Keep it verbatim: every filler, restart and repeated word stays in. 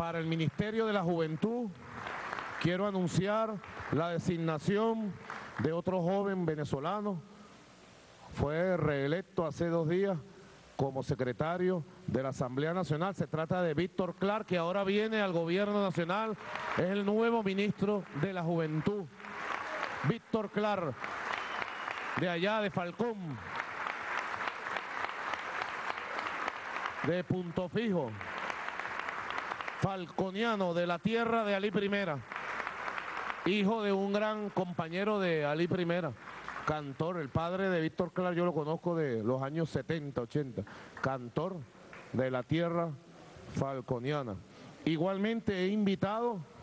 para el Ministerio de la Juventud, quiero anunciar la designación de otro joven venezolano. Fue reelecto hace dos días como secretario de la Asamblea Nacional. Se trata de Víctor Clark, que ahora viene al gobierno nacional. Es el nuevo ministro de la Juventud. Víctor Clark, de allá de Falcón, de Punto Fijo, falconiano, de la tierra de Alí Primera, hijo de un gran compañero de Alí Primera, cantor. El padre de Víctor Clark yo lo conozco de los años setenta, ochenta, cantor de la tierra falconiana. Igualmente he invitado